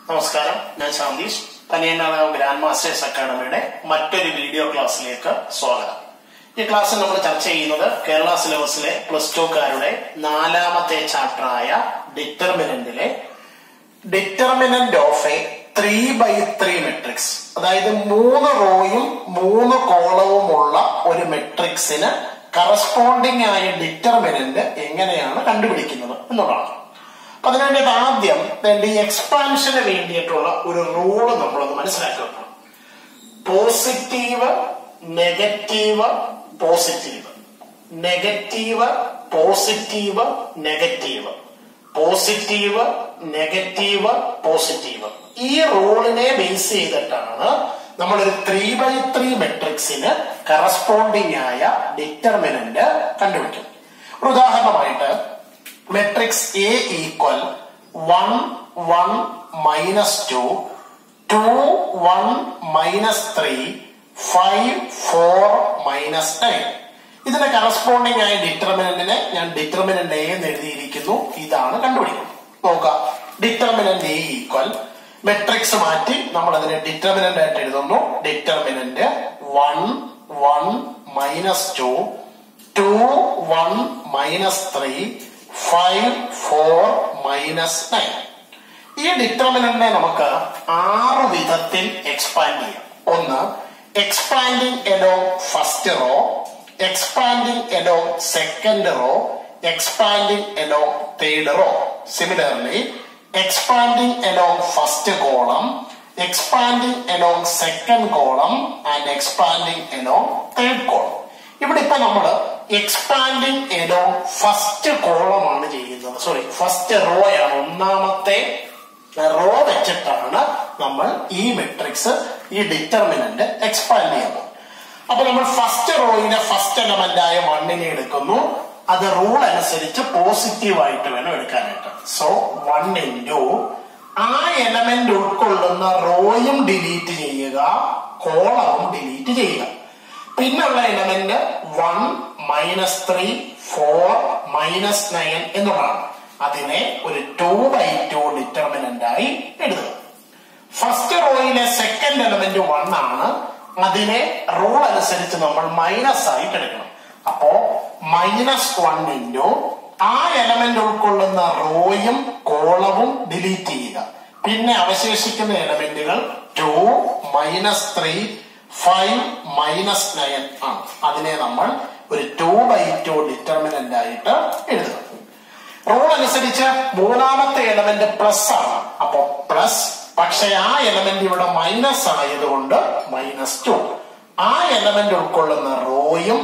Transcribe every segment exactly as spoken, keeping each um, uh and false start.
നമസ്കാരം, ഞാൻ ശാന്തീഷ്. തനിയനാളാവും grand masters അക്കാഡമിയുടെ മറ്റൊരു വീഡിയോ ക്ലാസ്സിലേക്ക് സ്വാഗതം. ഈ ക്ലാസ്സിൽ നമ്മൾ ചർച്ച ചെയ്യുന്നത് കേരള സിലബസിലെ പ്ലസ് ടുക്കാരുടെ നാലാമത്തെ ചാപ്റ്ററായ ഡിറ്റർമിനന്റിലെ determinant of a three by three matrix, അതായത് മൂന്ന് റോയും മൂന്ന് കോളവുമുള്ള ഒരു മെട്രിക്സിന് കറസ്പോണ്ടിങ് ആയ ഡിറ്റർമിനന്റ് എങ്ങനെയാണ് കണ്ടുപിടിക്കുന്നത് എന്നുള്ളതാണ്. അപ്പൊ അതിനുവേണ്ടി ആദ്യം ഈ എക്സ്പാൻഷന് വേണ്ടിയിട്ടുള്ള ഒരു റൂള് നമ്മളൊന്ന് മനസ്സിലാക്കി വെക്കണം. Positive, negative, positive, negative, positive, negative, positive, negative, positive. ഈ റൂളിനെ ബേസ് ചെയ്തിട്ടാണ് നമ്മളൊരു ത്രീ ബൈ ത്രീ മെട്രിക്സിന് കറസ്പോണ്ടിങ് ആയ ഡിറ്റർമിനന്റ് കണ്ടുപിടിക്കും. ഒരു ഉദാഹരണമായിട്ട് matrix A equal one one minus two, two one minus three, five four minus nine. ഇതിന് കറസ്പോണ്ടിങ് ആയ ഡിറ്റർമിനന്റിനെ ഞാൻ ഡിറ്റർമിനന്റ് എ എന്ന് എഴുതിയിരിക്കുന്നു. ഇതാണ് കണ്ടുപിടിക്കുന്നത്. നോക്കാം. ഡിറ്റർമിനന്റ് എ ഈക്വൽ മെട്രിക്സ് മാറ്റി നമ്മൾ അതിനെ ഡിറ്റർമിനന്റ് ആയിട്ട് എഴുതുന്നു. Determinant one one minus two, two one minus three, five four minus nine. ഈ ഡിറ്റർമിനന്റിനെ നമുക്ക് ആറ് വിധത്തിൽ എക്സ്പാൻഡ് ചെയ്യാം. ഒന്ന്, expanding along first row, expanding along second row, expanding along third row. Similarly expanding along first column, expanding along second column and expanding along third column. ഇവിടെ ഇപ്പൊ നമ്മള് എക്സ്പാൻഡിങ് along ഫസ്റ്റ് കോളം ആണ് ചെയ്യുന്നത്. Sorry, first row ആണ്. ഒന്നാമത്തെ raw വെച്ചിട്ടാണ് നമ്മൾ ഈ മെട്രിക്സ്, ഈ ഡിറ്റർമിനന്റ് എക്സ്പാൻഡ് ചെയ്യുന്നത്. അപ്പൊ നമ്മൾ ഫസ്റ്റ് റോയിലെ ഫസ്റ്റ് എലമെന്റ് ആയ വണ്ണിനെ എടുക്കുന്നു. അത് റൂൾ അനുസരിച്ച് പോസിറ്റീവ് ആയിട്ട് വേണം എടുക്കാനായിട്ട്. സോ വൺ ഇൻറ്റു ആ എലമെന്റ് ഉൾക്കൊള്ളുന്ന റോയും ഡിലീറ്റ് ചെയ്യുക, കോളവും ഡിലീറ്റ് ചെയ്യുക. പിന്നുള്ള element one minus three, four minus nine എന്നുള്ളതാണ്. അതിനെ ഒരു ടു ബൈ ടു ഡിറ്റർമിനന്റ് ആയി എഴുതുക. ഫസ്റ്റ് റോയിലെ സെക്കൻഡ് എലമെന്റ് വൺ ആണ്. അതിനെ റൂൾ അനുസരിച്ച് നമ്മൾ മൈനസ് ആയിട്ട് എടുക്കണം. അപ്പോ മൈനസ് വൺ ഇൻറ്റു ആ എലമെന്റ് ഉൾക്കൊള്ളുന്ന റോയും കോളവും ഡിലീറ്റ് ചെയ്യുക. പിന്നെ അവശേഷിക്കുന്ന എലമെന്റുകൾ two minus three, five minus nine ആണ്. അതിനെ നമ്മൾ ഒരു ടു ബൈ ടു ഡിറ്റർമിനന്റ് ആയിട്ട് എഴുതുക. റൂൾ അനുസരിച്ച് മൂന്നാമത്തെ എലമെന്റ് പ്ലസ് ആണ്. അപ്പോ പ്ലസ്, പക്ഷെ ആ എലമെന്റ് ഇവിടെ മൈനസ് ആയതുകൊണ്ട് മൈനസ് ടു. ആ എലമെന്റ് ഉൾക്കൊള്ളുന്ന റോയും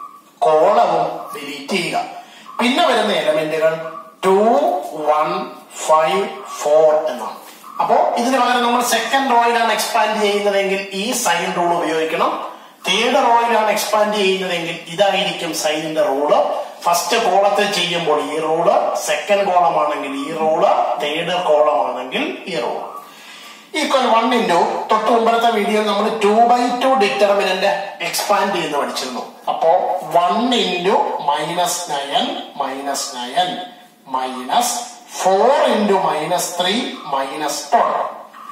കോളവും ഡിലീറ്റ് ചെയ്യുക. പിന്നെ വരുന്ന എലമെന്റുകൾ ടു, വൺ, ഫൈവ്, ഫോർ എന്നാണ്. അപ്പോ ഇതിന് പകരം നമ്മൾ സെക്കൻഡ് റോയിലാണ് എക്സ്പാൻഡ് ചെയ്യുന്നതെങ്കിൽ ഈ സൈൻ റൂൾ ഉപയോഗിക്കണം. തേർഡ് റോയിലാണ് എക്സ്പാൻഡ് ചെയ്യുന്നതെങ്കിൽ ഇതായിരിക്കും സൈനിന്റെ റൂള്. ഫസ്റ്റ് കോളത്തിൽ ചെയ്യുമ്പോൾ ഈ റൂള്, സെക്കൻഡ് കോളം ആണെങ്കിൽ ഈ റൂള്, തേർഡ് കോളം ആണെങ്കിൽ ഈ റൂള്. ഈക്വൽ വൺ ഇൻറ്റു തൊട്ട് മുമ്പത്തെ വീഡിയോയിൽ നമ്മൾ two by two determinant expand ചെയ്യുന്ന പഠിച്ചിരുന്നു. അപ്പോ one into minus nine minus nine minus four into minus three minus twelve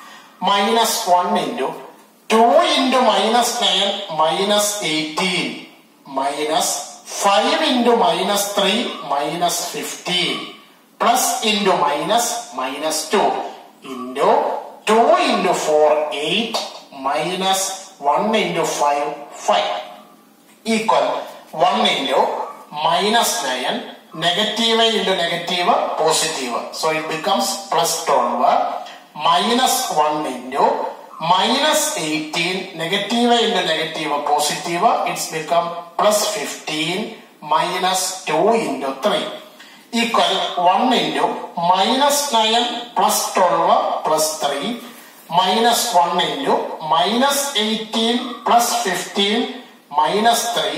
minus one into two into minus nine minus eighteen minus five into minus three minus fifteen plus into minus minus two into two into four eight minus one into five five equal one into minus nine, negative into negative positive. So it becomes plus twelve minus one into minus eighteen, negative into negative positive. It's become plus fifteen minus two into three equal one into minus nine plus twelve plus three minus one into minus eighteen plus fifteen minus three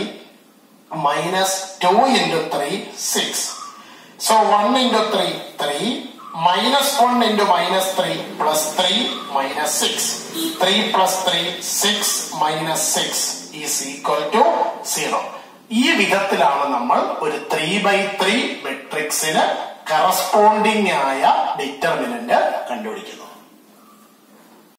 minus two into three six. So one into three three minus one into minus three plus three minus six. Three plus three six minus six is equal to zero. ഈ വിധത്തിലാണ് നമ്മൾ ഒരു three by three മെട്രിക്സിന് corresponding ആയ determinant കണ്ടുപിടിക്കുന്നത്.